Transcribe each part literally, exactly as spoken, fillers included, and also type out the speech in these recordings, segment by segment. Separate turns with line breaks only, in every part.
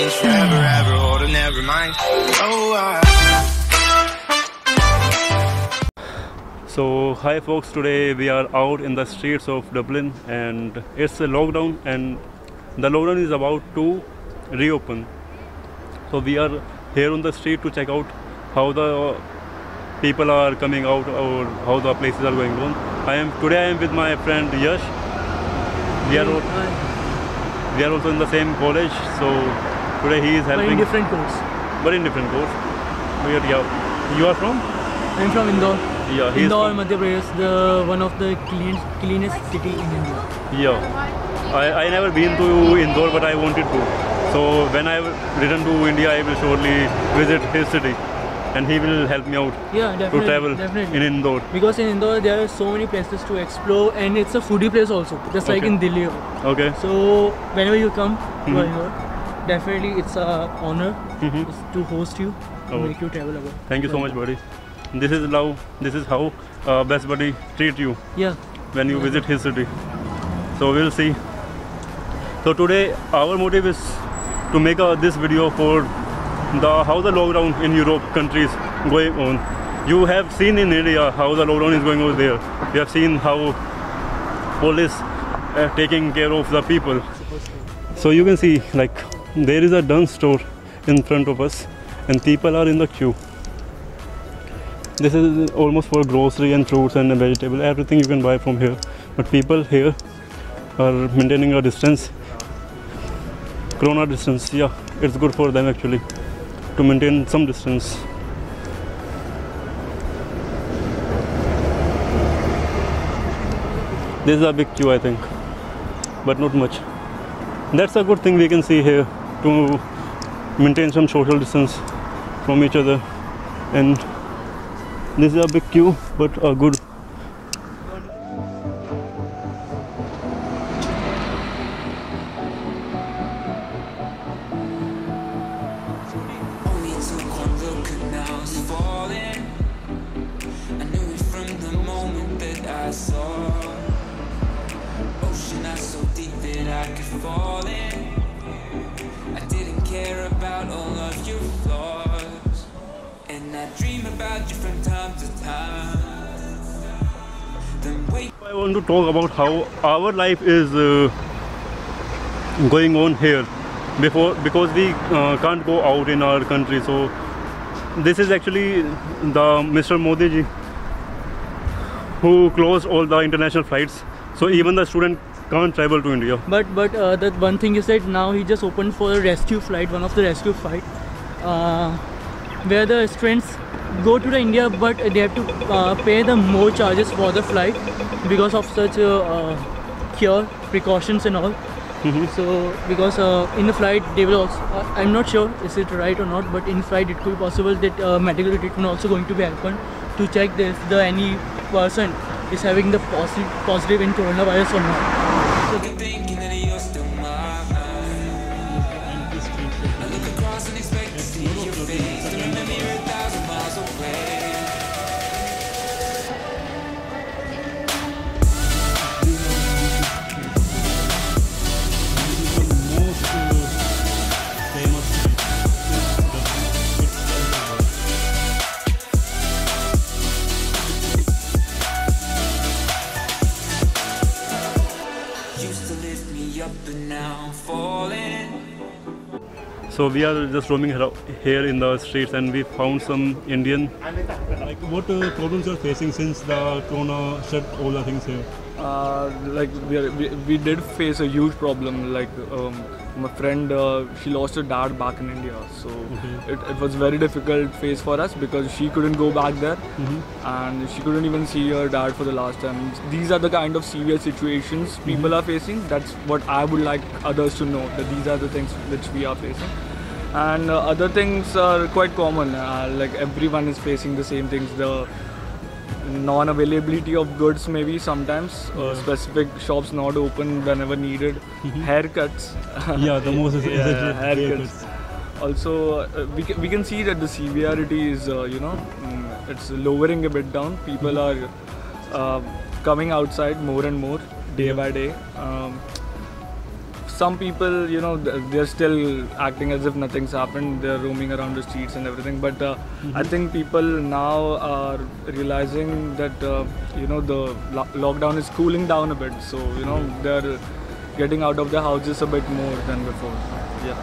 change forever, ever, or never mind. Oh, I
So hi folks, today we are out in the streets of Dublin and it's a lockdown and the lockdown is about to reopen. So we are here on the street to check out how the people are coming out or how the places are going on. I am today I am with my friend Yash. We are all, we are also in the same college, so today he is helping.
But in different course.
But in different course. We are, yeah. You are from?
I am from Indore.
Yeah, he
Indore,
is from
Madhya Pradesh, the one of the clean, cleanest city in India.
Yeah, I, I never been to Indore, but I wanted to. So when I return to India, I will surely visit his city, and he will help me out
Yeah, definitely.
to travel
definitely.
in Indore.
Because in Indore there are so many places to explore, and it's a foodie place also, just like
Okay.
in Delhi.
Okay.
So whenever you come to
Mhm.
Indore, definitely it's a honor
Mhm.
to host you, to
Oh.
make you travel about.
Thank you so much, buddy. This is how this is how uh, best buddy treat you
Yeah.
when you visit his city. So we'll see. So today our motive is to make uh, this video for the how the lockdown in Europe countries going on. You have seen in India how the lockdown is going over there. You have seen how police uh, taking care of the people. So you can see like there is a Dunn store in front of us and people are in the queue. This is almost for grocery and fruits and vegetable, everything you can buy from here. But people here are maintaining a distance, corona distance. Yeah, it's good for them actually to maintain some distance. This is a big queue, I think, but not much. That's a good thing we can see here to maintain some social distance from each other. And this is a big queue, but a good.
Only took one look and now I was falling. I knew it from the moment that I saw. Ocean not so deep that I could fall in. I didn't care about all of your flaws, and I dream about you from time to time. Then wait.
I want to talk about how our life is uh, going on here before because we uh, can't go out in our country. So this is actually the Mister Modi ji who closed all the international flights. So even the student can't travel to India.
But but uh, that one thing you said, now he just opened for a rescue flight, one of the rescue flight, uh, where the students go to the India, but they have to uh, pay the more charges for the flight because of such uh, uh, cure precautions and all.
Mhm.
So because uh, in the flight they will also, uh, I'm not sure is it right or not, but in flight it could be possible that uh, medical treatment also going to be happened to check if the any person is having the positive positive in coronavirus or not. So,
Thinking that you're still mine. I look across and expect to see your face. To remember you're a thousand miles away. Used to lift me up and now I'm falling.
So we are just roaming arou- here in the streets and we found some Indian. Like what uh, problems you are facing since the corona shut all the things here?
Uh, like we, are, we we did face a huge problem. Like um, my friend, uh, she lost her dad back in India, so
Okay.
it, it was very difficult phase for us because she couldn't go back there,
Mhm.
and she couldn't even see her dad for the last time. These are the kind of severe situations people are facing. That's what I would like others to know, that these are the things which we are facing. And uh, other things are quite common. Uh, like everyone is facing the same things. The non-availability of goods maybe sometimes, uh,
Yeah.
specific shops not open whenever needed,
Mhm.
haircuts.
Yeah, the most is
Yeah,
essential
haircuts. Also, uh, we, can, we can see that the severity is, uh, you know, mm, it's lowering a bit down. People are uh, coming outside more and more day by day. Um, some people, you know, they're still acting as if nothing's happened. They're roaming around the streets and everything. But uh, mm-hmm. I think people now are realizing that, uh, you know, the lo- lockdown is cooling down a bit. So, you know, they're getting out of their houses a bit more than before. Yeah.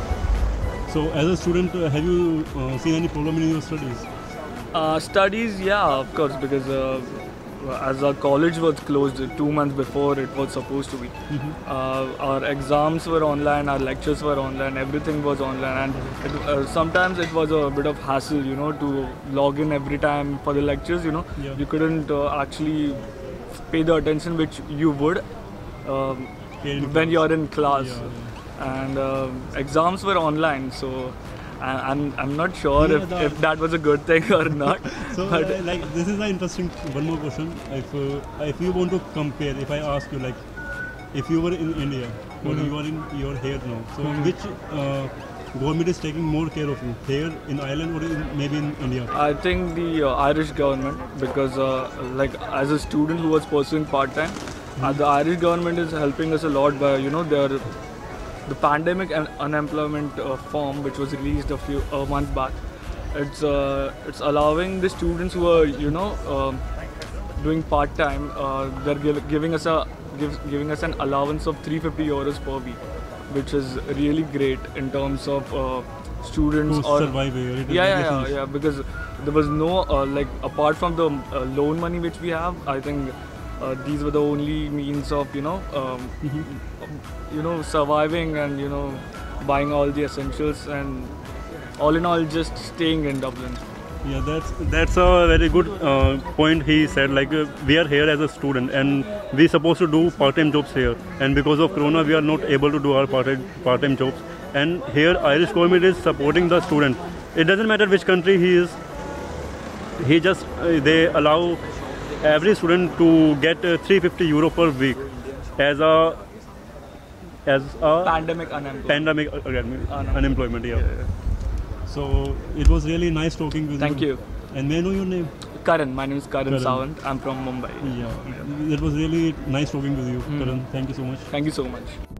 So, as a student, uh, have you uh, seen any problem in your studies?
Uh, studies, yeah, of course, because uh, as our college was closed two months before it was supposed to be. Mm-hmm. Uh, our exams were online, our lectures were online, everything was online, and it, uh, sometimes it was a bit of hassle, you know, to log in every time for the lectures. You know, yeah. you couldn't uh, actually pay the attention which you would um, when you're in class, yeah, yeah. and uh, exams were online, so. I'm I'm not sure yeah, if, the, if that was a good thing or not.
So uh, like this is an interesting one more question. If uh, if you want to compare, if I ask you like, if you were in India or mm-hmm. you are in your here now, so mm-hmm. which uh, government is taking more care of you, here in Ireland or in, maybe in India?
I think the uh, Irish government, because uh, like as a student who was pursuing part time, mm-hmm. uh, the Irish government is helping us a lot by, you know, their the pandemic and unemployment uh, form, which was released a few a month back. It's uh, it's allowing the students who are, you know, uh, doing part time. Uh, they're give, giving us a give, giving us an allowance of three hundred fifty euros per week, which is really great in terms of uh, students
to
or
survive here.
Yeah, yeah, yeah, yeah. Because there was no uh, like apart from the uh, loan money which we have, I think. Uh, these were the only means of, you know, um, mm-hmm. you know, surviving and, you know, buying all the essentials and all in all just staying in Dublin.
Yeah, that's that's a very good uh, point he said. Like uh, we are here as a student and we supposed to do part-time jobs here, and because of Corona we are not able to do our part-time part-time jobs. And here Irish government is supporting the student. It doesn't matter which country he is. He just uh, they allow every student to get uh, three hundred fifty euro per week as a as a
pandemic unemployment.
Pandemic uh, unemployment. unemployment yeah.
Yeah, yeah.
So it was really nice talking with
Thank you.
you. Thank you. And may I know your name?
Karan. My name is Karan,
Karan.
Sawant. I'm from Mumbai.
Yeah. yeah. It was really nice talking with you, mm. Karan. Thank you so much.
Thank you so much.